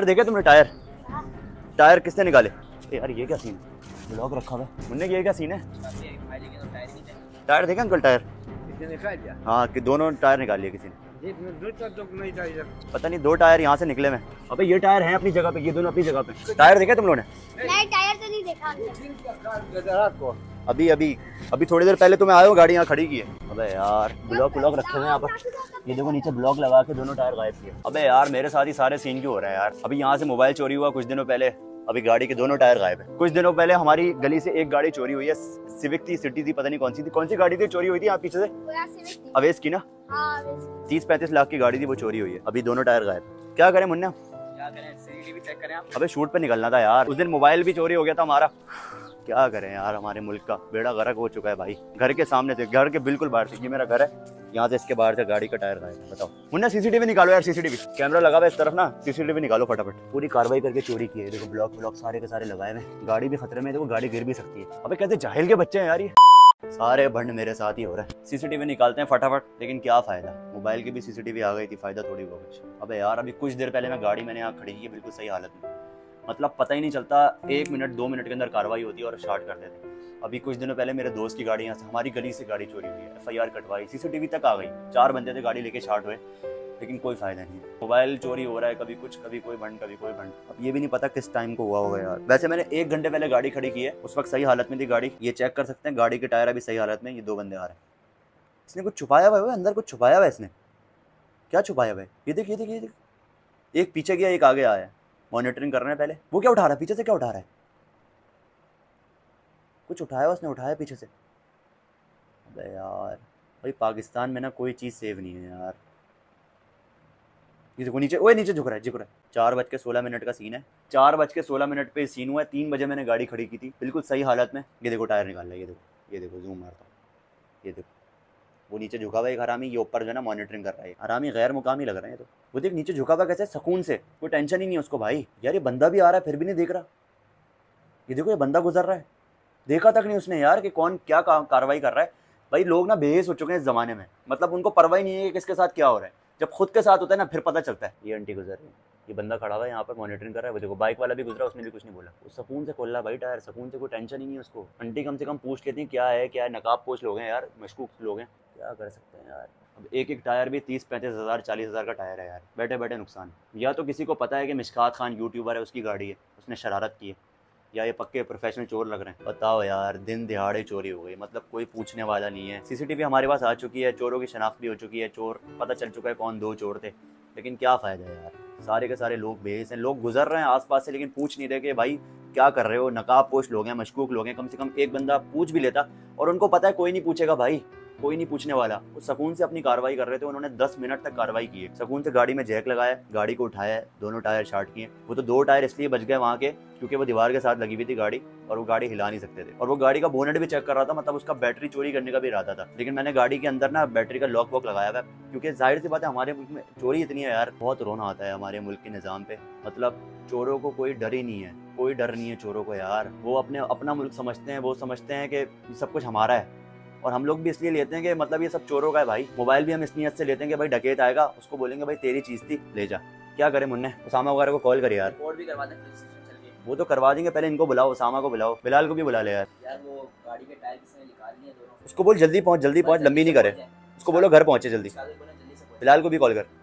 देखे तुमने? Tyre tyre किसने निकाले? यार ये क्या सीन है? ब्लॉक रखा हुआ है मुन्ने, ये क्या सीन है? टायर देखे अंकल? टायर हाँ कि दोनों टायर निकाल लिए किसी ने। पता नहीं, 2 टायर यहाँ से निकले में। अबे ये टायर हैं अपनी जगह पे, ये दोनों अपनी जगह पे। टायर देखे तुम लोगों ने? नहीं टायर तो नहीं देखा। अभी अभी अभी थोड़ी देर पहले तुम्हें आए हो, गाड़ी यहाँ खड़ी की है। अबे यार ब्लॉक रखे हुए हैं यहाँ पर, ये देखो नीचे ब्लॉक लगा के दोनों टायर गायब किए। अबे यार मेरे साथ ही सारे सीन क्यों हो रहा है यार? अभी यहाँ से मोबाइल चोरी हुआ कुछ दिनों पहले, अभी गाड़ी के दोनों टायर गायब है। कुछ दिनों पहले हमारी गली से एक गाड़ी चोरी हुई है, सिविक थी, सिटी थी, पता नहीं कौन सी गाड़ी थी चोरी हुई थी यहाँ पीछे से, अवेश की ना। 30-35 लाख की गाड़ी थी, वो चोरी हुई है। अभी दोनों टायर गायब। क्या करें मुन्ना? क्या करें? सीसीटीवी चेक करें आप। अबे शूट पे निकलना था यार, उस दिन मोबाइल भी चोरी हो गया था हमारा। क्या करें यार, हमारे मुल्क का बेड़ा गर्क हो चुका है भाई। घर के सामने से, घर के बिल्कुल बाहर से, ये मेरा घर है, यहाँ से इसके बाहर से गाड़ी का टायर गायब। बताओ मुन्ना, सीसीटीवी निकालो यार, सीसीटीवी कैमरा लगा हुआ है इस तरफ ना, सीसीटीवी निकालो फटाफट। पूरी कार्रवाई करके चोरी की है, देखो ब्लॉक सारे के सारे लगाए हुए, गाड़ी भी खतरे में, देखो गाड़ी गिर भी सकती है। अबे कैसे जाहिल के बच्चे हैं यार ये, सारे भंड मेरे साथ ही हो रहा है। सीसीटीवी निकालते हैं फटाफट, लेकिन क्या फायदा, मोबाइल की भी सीसीटीवी आ गई थी, फायदा थोड़ी हुआ कुछ। अबे यार अभी कुछ देर पहले मैं गाड़ी मैंने यहाँ खड़ी की है बिल्कुल सही हालत में, मतलब पता ही नहीं चलता, 1 मिनट 2 मिनट के अंदर कार्रवाई होती है और स्टार्ट कर देते। अभी कुछ दिनों पहले मेरे दोस्त की गाड़ी यहाँ से, हमारी गली से गाड़ी चोरी हुई है, FIR कटवाई, सीसीटीवी तक आ गई, 4 बंदे थे गाड़ी लेके स्टार्ट हुए, लेकिन कोई फायदा नहीं है। मोबाइल चोरी हो रहा है, कभी कुछ, कभी कोई भंड, कभी कोई भंड। अब ये भी नहीं पता किस टाइम को हुआ होगा यार। वैसे मैंने 1 घंटे पहले गाड़ी खड़ी की है, उस वक्त सही हालत में थी गाड़ी, ये चेक कर सकते हैं, गाड़ी के टायर अभी सही हालत में। ये 2 बंदे आ रहे हैं, इसने कुछ छुपाया हुआ है, अंदर कुछ छुपाया हुआ है इसने। क्या छुपाया हुआ है? ये देख ये देख ये देख, एक पीछे गया एक आगे आया है, मॉनिटरिंग कर रहे हैं पहले। वो क्या उठा रहा है पीछे से? क्या उठा रहा है? कुछ उठाया उसने, उठाया पीछे से। अबे यार भाई पाकिस्तान में ना कोई चीज़ सेव नहीं है यार। ये देखो नीचे, ओए नीचे झुक रहा है। 4:16 का सीन है, 4:16 पे सीन हुआ है। 3 बजे मैंने गाड़ी खड़ी की थी बिल्कुल सही हालत में। ये देखो टायर निकाल रहा है, ये देखो जूम मारता हूँ, ये देखो वो नीचे झुका हुआ है एक हरामी, ये ऊपर जो है ना मॉनिटरिंग कर रहा है। हरामी गैर मुकामी लग रहे हैं। तो वो देख नीचे झुका हुआ कैसे सुकून से, कोई टेंशन ही नहीं है उसको भाई। यार ये बंदा भी आ रहा है फिर भी नहीं देख रहा। ये देखो ये बंदा गुजर रहा है, देखा तक नहीं उसने यार कि कौन क्या कार्रवाई कर रहा है। भाई लोग ना बेहिस हो चुके हैं इस जमाने में, मतलब उनको परवाह नहीं है कि किसके साथ क्या हो रहा है। जब खुद के साथ होता है ना फिर पता चलता है। ये आंटी गुजर रही है, ये बंदा खड़ा हुआ है यहाँ पर मॉनिटरिंग कर रहा है। वो देखो बाइक वाला भी गुजरा, उसने भी कुछ नहीं बोला, वो सुकून से खोल रहा है भाई टायर, सुकून से, कोई टेंशन ही नहीं है उसको। आंटी कम से कम पूछ लेती हैं क्या है क्या है, नकाब पोश लोग हैं यार, मशकूक लोग हैं, क्या कर सकते हैं यार। अब एक टायर भी 30-35 हज़ार 40 हज़ार का टायर है यार, बैठे बैठे नुकसान। या तो किसी को पता है कि मिशकात खान यूट्यूबर है, उसकी गाड़ी है, उसने शरारत की है, या ये पक्के प्रोफेशनल चोर लग रहे हैं। बताओ यार दिन दिहाड़े चोरी हो गई, मतलब कोई पूछने वाला नहीं है। सीसीटीवी हमारे पास आ चुकी है, चोरों की शनाख्त भी हो चुकी है, चोर पता चल चुका है कौन 2 चोर थे, लेकिन क्या फ़ायदा है यार। सारे के सारे लोग बेहिस हैं, लोग गुजर रहे हैं आसपास से, लेकिन पूछ नहीं रहे कि भाई क्या कर रहे हो। नकाब पोश लोग हैं, मशकूक लोग हैं, कम से कम एक बंदा पूछ भी लेता, और उनको पता है कोई नहीं पूछेगा भाई, कोई नहीं पूछने वाला। वो सुकून से अपनी कार्रवाई कर रहे थे, उन्होंने 10 मिनट तक कार्रवाई की है। सुकून से गाड़ी में जैक लगाया, गाड़ी को उठाया, दोनों टायर शार्ट किए। वो तो 2 टायर इसलिए बच गए वहाँ के क्योंकि वो दीवार के साथ लगी हुई थी गाड़ी, और वो गाड़ी हिला नहीं सकते थे। और वो गाड़ी का बोनेट भी चेक कर रहा था, मतलब उसका बैटरी चोरी करने का भी इरादा था। लेकिन मैंने गाड़ी के अंदर ना बैटरी का लॉक वॉक लगाया हुआ, क्योंकि जाहिर सी बात है हमारे मुल्क में चोरी इतनी है यार, बहुत रोना आता है हमारे मुल्क के निज़ाम पे। मतलब चोरों को कोई डर ही नहीं है, कोई डर नहीं है चोरों को यार। वो अपना मुल्क समझते हैं, वो समझते हैं कि सब कुछ हमारा है, और हम लोग भी इसलिए लेते हैं कि मतलब ये सब चोरों का है भाई। मोबाइल भी हम इस नियत से लेते हैं कि भाई डकैत आएगा, उसको बोलेंगे भाई तेरी चीज़ थी ले जा। क्या करें मुन्ने, उसामा वगैरह को कॉल कर यार, रिपोर्ट भी करवा दें पुलिस स्टेशन चल के। वो तो करवा देंगे, पहले इनको बुलाओ, उसामा को बुलाओ, बिलाल को भी बुला ले यार। वो गाड़ी के टायर किसने निकाल लिए दोनों, उसको बोल जल्दी पहुँच, लंबी नहीं करे, उसको बोलो घर पहुँचे जल्दी। बिलाल को भी कॉल कर,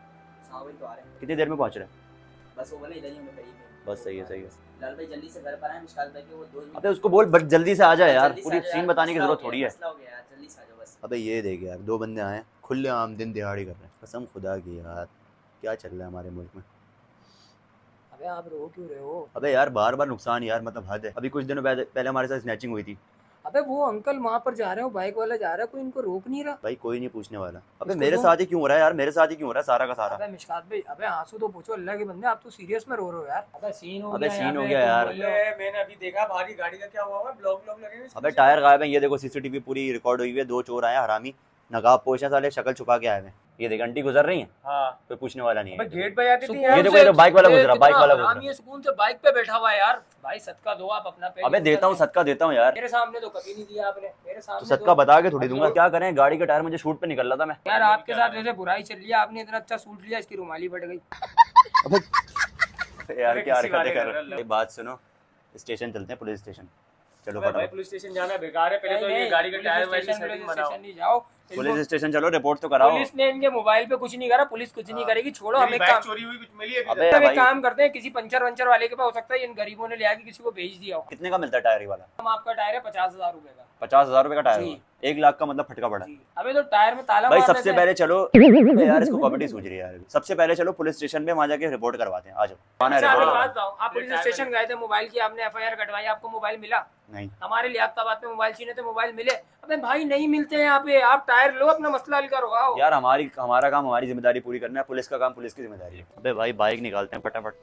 कितनी देर में पहुँच रहे हैं? बस वो बोले इधर ही हमें करीब है। बस सही है सही है। बिलाल भाई जल्दी से घर पर आए, मुश्किल भाई के वो 2 अबे उसको बोल बट जल्दी से आ जाए यार, पूरी सीन बताने की जरूरत थोड़ी है। जल्दी से आ जाओ बस। अबे ये देख यार 2 बंदे आए खुले आम दिन दिहाड़ी कर रहे हैं, कसम खुदा की यार क्या चल रहा है हमारे मुल्क में। अबे आप रो क्यों रहे हो? अबे यार बार बार नुकसान यार, मतलब हद है। अभी कुछ दिनों पहले हमारे साथ स्नैचिंग हुई थी। अबे वो अंकल वहाँ पर जा रहे हो, बाइक वाला जा रहा है, कोई इनको रोक नहीं रहा भाई कोई नहीं पूछने वाला। अबे मेरे साथ ही क्यों हो रहा है यार, मेरे साथ ही क्यों हो रहा है सारा का सारा। अबे मिशकात भाई, अबे आंसू तो पूछो अल्लाह के बंदे, आप तो सीरियस में रो रहे हो यार। अबे सीन हो गया यार। मैंने अभी देखा बाहरी गाड़ी का क्या हुआ, ब्लॉक लगे। अबे टायर गायब है, ये देखो सीसीटीवी पूरी रिकॉर्ड हुई है। 2 चोर आए हरामी, नकाब पोश साले, शक्ल छुपा के आए हैं। ये देख आंटी गुजर रही है, हाँ कोई पूछने वाला नहीं है। गेट पे आती थी ये देखो ये बाइक वाला गुजरा, बाइक वाला गुजरा। ये सुकून से बाइक पे बैठा हुआ है यार। भाई सदका दो आप अपना। अबे देता हूँ सदका देता हूँ यार, मेरे सामने तो कभी नहीं दिया आपने, मेरे सामने तो सदका बता के थोड़ी दूंगा। क्या करें, गाड़ी का टायर मुझे शूट पे निकल रहा था मैं यार। आपके साथ जैसे बुराई चल रही है, आपने इतना अच्छा सूट लिया, इसकी रुमाली फट गई। यार क्या किसी वाले हरकतें कर कर रहे रहा हो। एक बात सुनो, स्टेशन चलते हैं, पुलिस स्टेशन। चलो भाई फटाफट पुलिस स्टेशन जाना बेकार है, पहले तो ये गाड़ी का टायर वायर की सेटिंग बनाओ। नहीं जाओ, पुलिस स्टेशन चलो, रिपोर्ट तो कराओ। पुलिस ने इनके मोबाइल पे कुछ नहीं करा, पुलिस कुछ नहीं करेगी, छोड़ो। मेरी हमें बाइक काम चोरी हुई कुछ मिली है अबे अभी तक? हम एक भाई काम करते हैं, किसी पंचर वंचर वाले के पास हो सकता है इन गरीबों ने ले आके किसी को भेज दिया हो। कितने का मिलता है टायर ये वाला? हम आपका टायर है 50,000 रुपए का। 50,000 रुपए का टायर जी। हुआ। 1 लाख का मतलब फटका पड़ा। जी। अबे तो टायर में ताला भाई मारने सबसे से- पहले चलो अबे यार, इसको कॉमेडी सूझ रही है यार। सबसे पहले चलो पुलिस स्टेशन पे, वहां जाके रिपोर्ट करवाते हैं। आ जाओ। आना अच्छा, आप एक रिपोर्ट बात बताओ, आप पुलिस स्टेशन गए थे, मोबाइल की आपने FIR कटवाई, आपको मोबाइल मिला? नहीं। हमारे लियाकताबाद में मोबाइल छीने थे, मोबाइल मिले? अबे भाई नहीं मिलते हैं यहाँ पे, आप टायर लो, अपना मसला हल करो। आओ यार हमारा काम हमारी जिम्मेदारी पूरी करना है, पुलिस का काम पुलिस की जिम्मेदारी है। अबे भाई बाइक निकालते हैं फटाफट।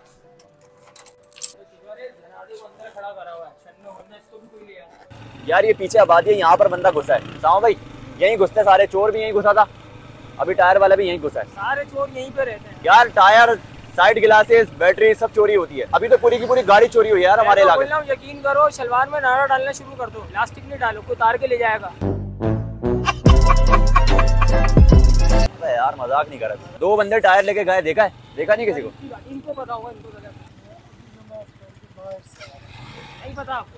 यार ये पीछे आबादी है, यहाँ पर बंदा घुसा है। साओ भाई यहीं घुसते हैं सारे, चोर भी यहीं घुसा था, अभी टायर वाला भी यहीं घुसा है। सारे चोर यहीं पे रहते हैं यार टायर, साइड गिलासेस, बैटरी सब चोरी होती है। अभी तो पूरी की पूरी गाड़ी चोरी हुई है यार हमारे मैं तो इलाके बोल रहा हूँ, यकीन करो, शलवार में नारा डालना शुरू कर दो, प्लास्टिक नहीं डालो, कोई उतार के ले जाएगा। में। यार मजाक नहीं कर रहा था। 2 बंदे टायर लेके गए, देखा नहीं किसी को? इनको पता होगा, इनको नहीं पता आपको?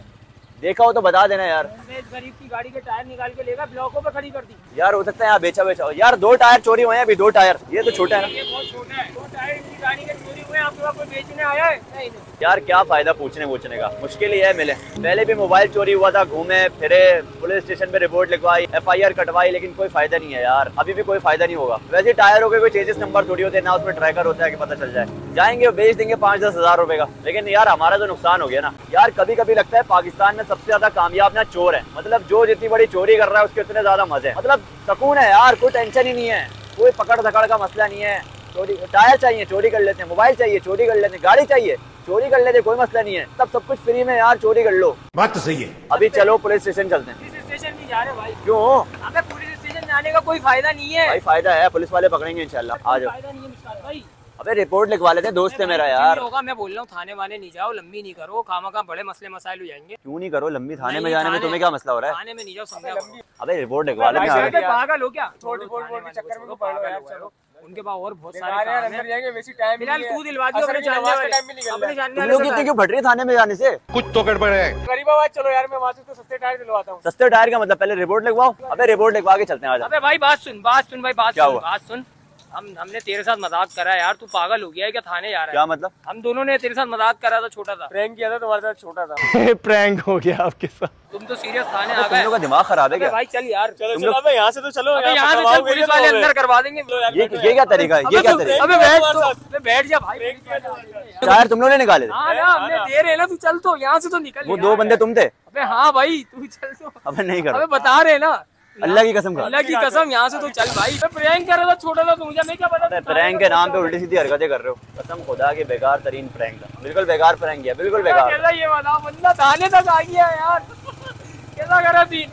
देखा हो तो बता देना यार। मैं इस गरीब की गाड़ी के टायर निकाल के लेगा, ब्लॉकों पे खड़ी कर दी। यार हो सकता है यहाँ बेचा हो। यार 2 टायर चोरी हुए हैं अभी, 2 टायर। ये तो छोटा है ना। ये बहुत छोटा है, 2 टायर इनकी गाड़ी के चोरी हुए, आपके पास कोई बेचने आया है? नहीं। यार क्या फायदा पूछने का, मुश्किल ही है मिले। पहले भी मोबाइल चोरी हुआ था, घूमे फिरे, पुलिस स्टेशन पे रिपोर्ट लिखवाई, FIR कटवाई, लेकिन कोई फायदा नहीं है यार। अभी भी कोई फायदा नहीं होगा। वैसे टायरों के कोई चेजिस नंबर थोड़ी होते हैं ना, उसमें ट्रैकर होता है कि पता चल जाए। जाएंगे बेच देंगे 5-10 हजार रुपए का, लेकिन यार हमारा तो नुकसान हो गया ना यार। कभी कभी लगता है पाकिस्तान में सबसे ज्यादा कामयाब ना चोर है। मतलब जो जितनी बड़ी चोरी कर रहा है उसके उतने ज्यादा मजे हैं। मतलब सुकून है यार, कोई टेंशन ही नहीं है, कोई पकड़ धकड़ का मसला नहीं है। चोरी, टायर चाहिए चोरी कर लेते हैं, मोबाइल चाहिए चोरी कर लेते हैं, गाड़ी चाहिए चोरी कर लेते, कोई मसला नहीं है। तब सब कुछ फ्री में यार, चोरी कर लो। बात तो सही है। अभी चलो पुलिस स्टेशन चलते हैं। पुलिस स्टेशन नहीं जा रहे भाई। क्यों? अबे पुलिस स्टेशन जाने का कोई फायदा नहीं है भाई फायदा है, पुलिस वाले पकड़ेंगे इंशाल्लाह। आ जाओ। फायदा नहीं है मुस्कान भाई। अबे रिपोर्ट लिखवा लेते हैं, दोस्त है मेरा यार। होगा, मैं बोल रहा हूँ थाने वाने नहीं जाओ, लंबी नहीं करो, खामा बड़े मसले मसाइल हो जाएंगे। क्यों नहीं करो लंबी? थाने में नहीं, जाने में तुम्हें क्या मसला हो रहा है? थाने में नहीं जाओ, समझा करो। अबे रिपोर्ट लिखवा लेते भाई हैं। साहब, पागल हो क्या? छोटी बोर्ड के चक्कर में तो पड़ लो यार, चलो। उनके पास और बहुत बेकार सारे है यार, काम अंदर हैं। जाएंगे वैसी टाइम फिलहाल तू दिलवा दियो असर अपने की जानने नमाज का वाले, टाइम भी निकल रहा अपने है। जानने तुम वाले लोग से इतने क्यों फट रही है थाने में जाने से? कुछ तो गड़बड़ है। गरीबाबाद चलो यार, मैं वहां से तो सस्ते टायर दिलवाता हूँ। सस्ते टायर का मतलब पहले रिपोर्ट लिखवाओ। अबे रिपोर्ट लिखवा के चलते हैं। आज अबे भाई बात सुन भाई, क्या हुआ? बात सुन। हमने तेरे साथ मजाक करा है यार, तू पागल हो गया है क्या? थाने जा रहा है? क्या मतलब? हम दोनों ने तेरे साथ मजाक करा था, छोटा था। प्रैंक किया था तुम्हारे साथ, छोटा था। प्रैंक हो गया आपके साथ। तुम तो सीरियस थाने आ तुम गए। लोग का दिमाग खराब है अबे क्या? भाई चल यार, चलो तुम चलो, लोग- अबे यहाँ से तो चलो। अबे यहाँ से चल, पकड़वाओगे पुलिस तो वाले हमें। अंदर करवा देंगे। ये क्या तरीका है? ये क्या तरीका अबे बैठ तो, अबे बैठ जा भाई। है? टायर तुम लोगों ने निकाले थे? हाँ ना, हमने दे रहे ना, तू चल तो यहाँ से तो निकल। वो यार। 2 बंदे तुम थे? अबे हाँ भाई, तू चल तो। अबे नहीं करो, अबे बता रहे ना, अल्लाह की कसम खा। अल्लाह की कसम, यहाँ से तो चल भाई। मैं प्रैंक कर रहा था, छोटा था, मुझे मैं क्या पता। अबे प्रैंक के नाम पे उल्टी सीधी हरकतें कर रहे हो। कसम खुदा की बेकार तरीन प्रैंक था, बिल्कुल बेकार प्रैंक किया, बिल्कुल बेकार। कैसा ये वाला बंदा थाने तक आ गया यार, कैसा करा सीन?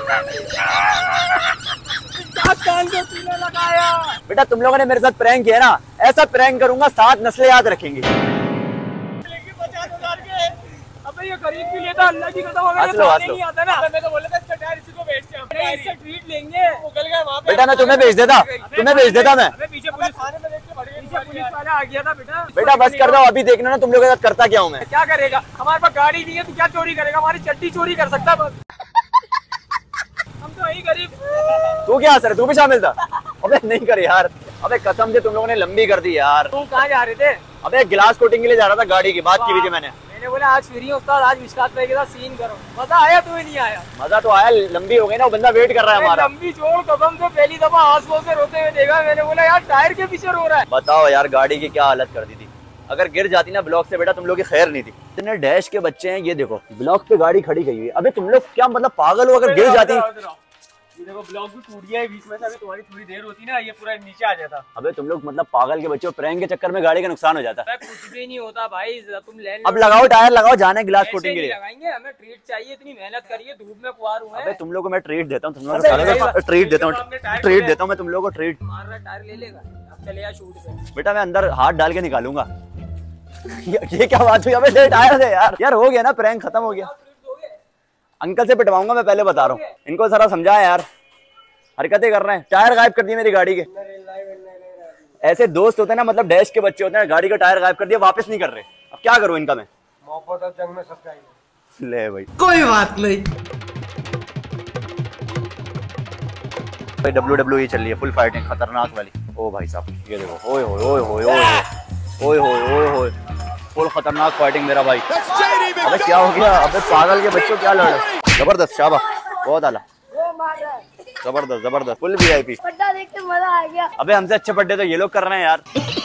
क्या कान को सीने लगाया? बेटा तुम लोगों ने मेरे साथ प्रैंक किया ना, ऐसा प्रैंक करूंगा 7 नस्लें याद रखेंगी। 50,000 के। अबे ये गरीब भी लेता, अल्लाह की कसम, हमें ये हंस लो, थाने हंस लो। नहीं आता ना। मैं तो बोला था इसका टायर इसी को बेचते हैं। अरे इससे ट्रीट लेंगे। निकल गया वहाँ पे। बेटा मैं तुम्हें भेज देता, तुम्हें भेज देता मैं। अबे पीछे पुलिस, थाने में देख के बड़ी पीछे पुलिस वाला आ गया था बेटा। बेटा बस कर दो, अभी देखना ना तुम लोगों के साथ करता क्या हूँ मैं। क्या करेगा? हमारे पास गाड़ी नहीं है तो क्या चोरी करेगा? हमारी चड्डी चोरी कर सकता है बस। हम तो यही गरीब। तू क्या असर है, तू भी शामिल था? अबे नहीं कर यार, अबे कसम से तुम लोगों ने लंबी कर दी यार। तुम कहाँ जा रहे थे? अबे गिलास कोटिंग के लिए जा रहा था, गाड़ी की बात की हुई थी मैंने। मैंने बोला आज फ्री है उस्ताद, आज विश्वास भाई के साथ सीन करो। मजा आया तुम्हें नहीं आया? मजा तो आया, लंबी हो गई ना, वो बंदा वेट कर रहा है अरे हमारा। लंबी जोड़ कदम से पहली दफा आंसुओं से रोते हुए देखा। मैंने बोला यार टायर के पीछे रो रहा है। बताओ यार गाड़ी की क्या हालत कर दी थी। अगर गिर जाती ना ब्लॉक से बेटा, तुम लोग की खैर नहीं थी। इतने डैश के बच्चे हैं, ये देखो ब्लॉक पे गाड़ी खड़ी गई हुई है। अबे तुम लोग क्या मतलब पागल हो? अगर गिर जाती। ये देखो ब्लॉक भी टूट गया है बीच में से, अभी तुम्हारी थोड़ी देर होती ना ये पूरा नीचे आ जाता। अबे तुम लोग मतलब पागल के बच्चे हो, प्रैंक के चक्कर में गाड़ी का नुकसान हो जाता। अबे कुछ भी नहीं होता भाई, तुम ले अब लगाओ टायर, लगाओ, जाने गिलास कोटिंग के लिए। लगाएंगे, हमें ट्रीट चाहिए, इतनी मेहनत करिए, धूप में कुआर हुए अबे तुम लोग को मैं ट्रीट देता हूँ, तुम लोग अबे को ट्रीट देता हूँ, आपने टायर ट्रीट देता हूँ मैं तुम लोगों को ट्रीट। मार रहा टायर ले लेगा। अब चले यार शूट पे। बेटा मैं अंदर हाथ डाल के निकालूंगा। ये क्या बात हुई? अबे दे टायर दे यार। यार हो गया ना, प्रैंक खत्म हो गया। अंकल से पिटवाऊंगा मैं, पहले बता रहा हूँ। इनको जरा समझाया यार, हरकतें कर रहे हैं। टायर गायब कर दी मेरी गाड़ी के। ऐसे दोस्त होते हैं ना, मतलब डैश के बच्चे होते हैं, गाड़ी का टायर गायब कर दिया, वापस नहीं कर रहे। अब क्या करूं इनका मैं? मोहब्बत और जंग में सच्चाई है। ले भाई कोई बात नहीं। भाई WWE चल रही है, फुल फाइटिंग खतरनाक वाली। ओ भाई साहब ये देखो, ओए होए ओए होए ओए ओए होए ओए होए, फुल खतरनाक फाइटिंग मेरा भाई। अबे क्या हो गया? अबे पागल के बच्चों क्या लड़ रहे? जबरदस्त, शाबाश, बहुत आला, जबरदस्त जबरदस्त, फुल VIP। पट्टा देख के मजा आ गया। अबे हमसे अच्छे पड्डे तो ये लोग कर रहे हैं यार।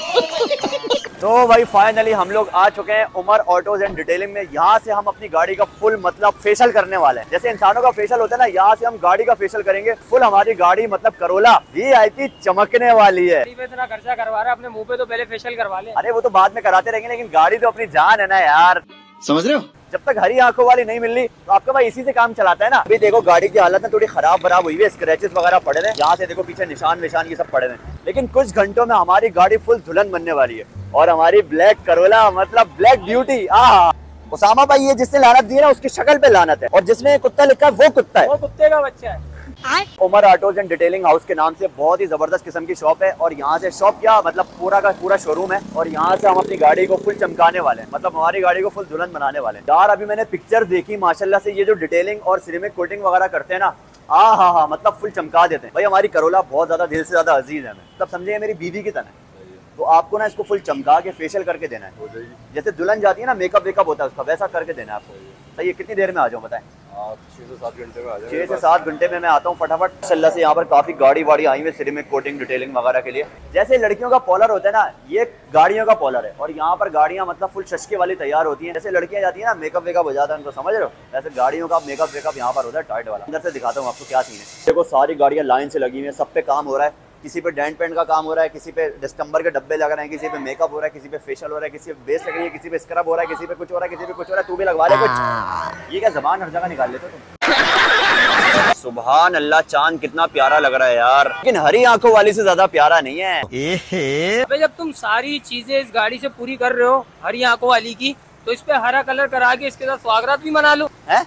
तो भाई फाइनली हम लोग आ चुके हैं उमर ऑटोज एंड डिटेलिंग में। यहाँ से हम अपनी गाड़ी का फुल मतलब फेशियल करने वाले हैं। जैसे इंसानों का फेशियल होता है ना, यहाँ से हम गाड़ी का फेशियल करेंगे फुल। हमारी गाड़ी मतलब करोला VIP चमकने वाली है। इतना खर्चा करवा रहा है अपने मुंह पे, तो पहले फेशियल करवा ले। अरे वो तो बाद में कराते रहेंगे, लेकिन गाड़ी तो अपनी जान है ना यार, समझ रहे हो? जब तक हरी आंखों वाली नहीं मिल रही तो आपका भाई इसी से काम चलाता है ना। अभी देखो गाड़ी की हालत में थोड़ी खराब बराब हुई है, स्क्रैचेस वगैरह पड़े हैं, यहाँ से देखो पीछे निशान विशान ये सब पड़े हैं। लेकिन कुछ घंटों में हमारी गाड़ी फुल दुल्हन बनने वाली है। और हमारी ब्लैक करोला मतलब ब्लैक ब्यूटी। उसामा भाई ये जिसने लानत दी है ना, उसकी शक्ल पे लानत है, और जिसने कुत्ता लिखा है वो कुत्ता है, वो कुत्ते का बच्चा है। Umar autos and detailing house के नाम से बहुत ही जबरदस्त किस्म की शॉप है। और यहाँ से शॉप क्या मतलब पूरा का पूरा शोरूम है। और यहाँ से हम अपनी गाड़ी को फुल चमकाने वाले हैं, मतलब हमारी गाड़ी को फुल दुल्हन बनाने वाले हैं यार। अभी मैंने पिक्चर देखी माशाल्लाह से, ये जो डिटेलिंग और सिरेमिक कोटिंग वगैरह करते हैं ना, हाँ मतलब फुल चमका देते हैं भाई। हमारी करोला बहुत ज्यादा दिल से ज्यादा अजीज है, तब समझिए मेरी बीवी की तरह। तो आपको ना इसको फुल चमका के फेशियल करके देना है, जैसे दुल्हन जाती है ना, मेकअप वेकअप होता है उसका, वैसा करके देना है आपको। सही है, कितनी देर में आ जाऊँ बताएं? 6 से 7 घंटे में आ जाए। 6 से 7 घंटे में मैं आता हूँ फटाफट। माशाल्लाह से यहाँ पर काफी गाड़ी वाड़ी आई हुई सिरेमिक कोटिंग डिटेलिंग वगैरह के लिए। जैसे लड़कियों का पॉलर होता है ना, ये गाड़ियों का पॉलर है। और यहाँ पर गाड़ियाँ मतलब फुल शशके वाली तैयार होती हैं। जैसे लड़कियाँ जाती है ना, मेकअप वेकअप हो जाता है उनको, समझ रहे हो? ऐसे गाड़ियों का मेकअप वेकअप यहाँ पर होता है टाइट वाला। अंदर से दिखाता हूँ आपको क्या सीन है। देखो सारी गाड़ियाँ लाइन से लगी हुई है, सब पे काम हो रहा है। किसी पे डेंट पेंट का काम हो रहा है, किसी पे डिस्टेंबर के डब्बे लग रहे हैं, किसी पे मेकअप हो रहा है, किसी पे फेशियल हो रहा है, किसी पे बेस लग रही है, किसी पे स्क्रब हो रहा है, किसी पे कुछ हो रहा है, किसी पे कुछ हो रहा है। तू भी लगवा ले कुछ। ये क्या जबान हर जगह निकाल लेते हो तुम? सुभान अल्लाह, चांद कितना प्यारा लग रहा है यार, लेकिन हरी आंखों वाली से ज्यादा प्यारा नहीं है। अबे जब तुम सारी चीजें इस गाड़ी से पूरी कर रहे हो हरी आंखों वाली की, तो इस पे हरा कलर करा के इसके साथ स्वागत भी मना लो। है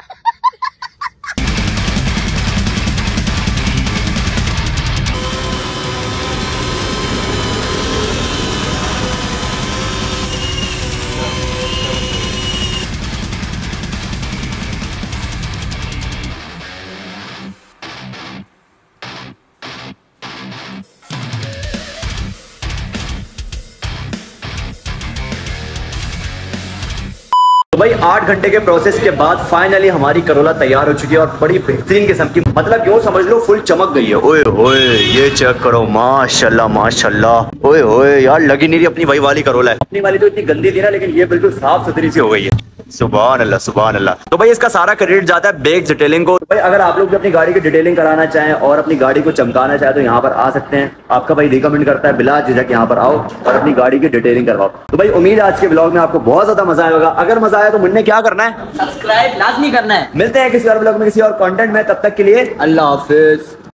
तो भाई 8 घंटे के प्रोसेस के बाद फाइनली हमारी करोला तैयार हो चुकी है, और बड़ी बेहतरीन किस्म की, मतलब यूँ समझ लो फुल चमक गई है। ओए होए ये चेक करो, माशाल्लाह माशाल्लाह। ओए होए यार, लगी नहीं रही अपनी भाई वाली करोला है। अपनी वाली तो इतनी गंदी थी ना, लेकिन ये बिल्कुल साफ सुथरी सी हो गई है। सुभान अल्लाह सुभान अल्लाह। तो भाई इसका सारा क्रेडिट जाता है बेग डिटेलिंग को। तो भाई अगर आप लोग भी अपनी गाड़ी की डिटेलिंग कराना चाहें और अपनी गाड़ी को चमकाना चाहें तो यहाँ पर आ सकते हैं। आपका भाई रिकमेंड करता है बिला झिझक यहाँ पर आओ और अपनी गाड़ी की डिटेलिंग करवाओ। तो भाई उम्मीद है आज के ब्लॉग में आपको बहुत ज्यादा मजा आएगा। अगर मजा आया तो मुन्ने क्या करना है? सब्सक्राइब लाजमी करना है। मिलते हैं किसी और ब्लॉग में किसी और कंटेंट में, तब तक के लिए अल्लाह हाफिज।